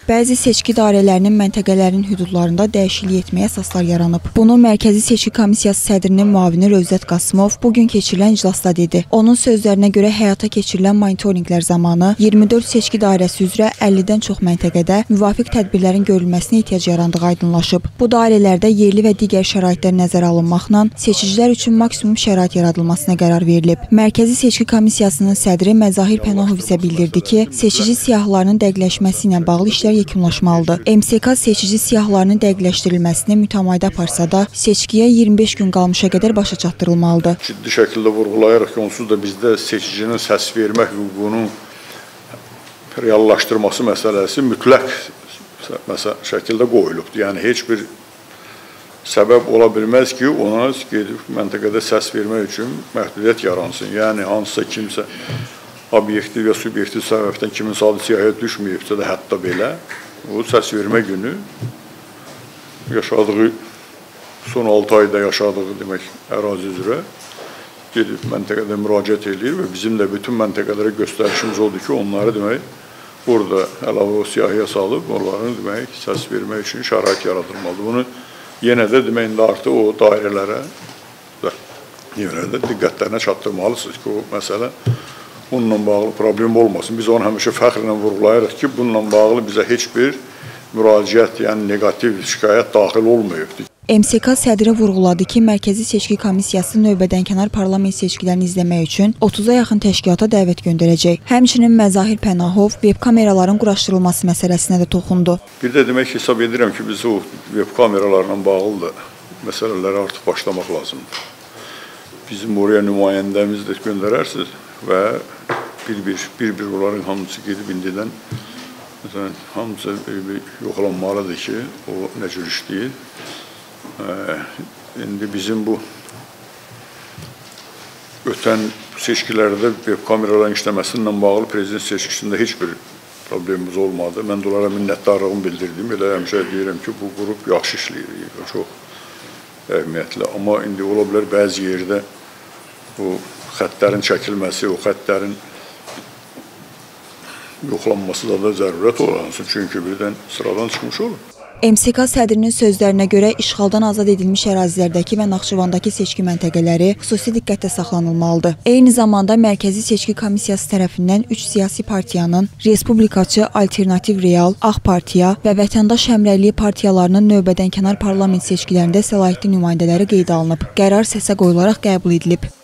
Bəzi seçki dairələrinin məntəqələrinin hüdudlarında dəyişiklik etməyə əsaslar yaranıb. Bunu Mərkəzi Seçki Komissiyası sədrinin müavini Rövzət Qasımov bugün keçirilən iclasda dedi. Onun sözlərinə görə həyata keçirilən monitorinqlər zamanı 24 seçki dairəsi üzrə 50-dən çox məntəqədə müvafiq tədbirlərin görülməsinə ehtiyac yarandığı aydınlaşıb. Bu dairələrdə yerli və digər şəraitlər nəzərə alınmaqla seçicilər üçün maksimum şərait yaradılmasına qərar verilib. Mərkəzi Seçki Komissiyasının sədri Məzahir Pənahov isə bildirdi ki, seçici siyahılarının dəqiqləşməsi ilə bağlı işlər yekunlaşmalıdır. MSK seçici siyahılarının dəqiqləşdirilməsini mütəmadiə aparsa da, seçkiyə 25 gün qalmışa qədər başa çatdırılmalıdır. Ciddi şəkildə vurğulayaraq ki, onsuz da bizdə seçicinin səs vermə hüququnun reallaşdırması məsələsi mütləq şəkildə qoyulubdur. Yəni, heç bir səbəb ola bilməz ki, ona gedib məntəqədə səs vermək üçün məhdudiyyət yaransın. Yəni, hansısa kimsə obyektiv və subyektiv səbəbdən kiminsə adı siyahıya düşməyibsə də hətta belə, o səs vermə günü yaşadığı, son 6 ayda yaşadığı demək, ərazi üzrə gedib məntəqədə müraciət edir və bizim də bütün məntəqələrə göstərişimiz odur ki, onları demək, burada əlavə o siyahıya salıb, onların demək, səs vermək üçün şərait yaradılmalıdır. Bunu yenə də demək, artıq o dairələrə diqqətlərinə çatdırmalısınız ki, o məsələ bununla bağlı problem olmasın. Biz onu həmişə fəxrlə vurğulayırıq ki, bununla bağlı bizə heç bir müraciət, yəni negativ şikayət daxil olmayıbdır. MSK sədri vurğuladı ki, Mərkəzi Seçki Komissiyası növbədənkənar parlament seçkilərini izləmək üçün 30-a yaxın təşkilata dəvət göndərəcək. Həmçinin Məzahir Pənahov veb kameraların quraşdırılması məsələsinə də toxundu. Bir də demək hesab edirəm ki, biz o veb kameralarla bağlı da məsələləri artıq başlamaq lazımdır. Bizim oraya nümayəndəmizi də göndərərsiniz və bir-bir onların hamısı gedib indidən hamısı yoxlanmalıdır ki, o nə cür işləyir. İndi bizim bu ötən seçkilərdə web kameraların işləməsinlə bağlı prezident seçkisində heç bir problemimiz olmadı. Mən də onlara minnətdarlığımı bildirdim. Elə həmişə deyirəm ki, bu qrup yaxşı işləyir, çox əhəmiyyətli. Amma indi ola bilər bəzi yerdə bu xəttlərin çəkilməsi, o xəttlərin yoxlanması da zərurət olansın. Çünki birdən sıradan çıxmış olur. MSK sədrinin sözlərinə görə işğaldan azad edilmiş ərazilərdəki və Naxçıvandakı seçki məntəqələri xüsusi diqqətdə saxlanılmalıdır. Eyni zamanda Mərkəzi Seçki Komissiyası tərəfindən 3 siyasi partiyanın Respublikaçı, Alternativ Real, Ağ Partiya və Vətəndaş Həmrəyliyi partiyalarının növbədənkənar parlament seçkilərində səlahiyyətli nümayəndələri qeydə alınıb. Qərar səsə qoyularaq qəbul edilib.